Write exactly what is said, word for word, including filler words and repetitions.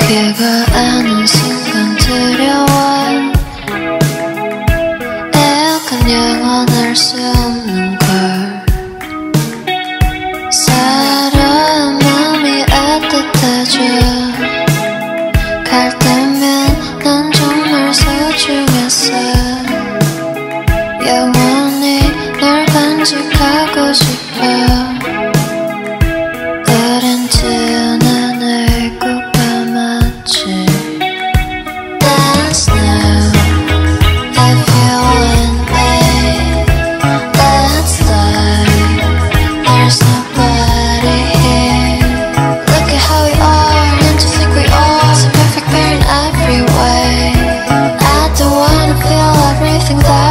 비가 아는 순간 두려워 에어컨 영원할 수 없는 걸 사람 마음이 따뜻해져 갈 때면 난 정말 소중했어 영원히 널 간직하고 싶어 어린 틈에 꼭 감았지 Dance now if you want me Let's die There's nobody here Look at how we are and to think we are So perfect, fair in every way I don't wanna feel everything that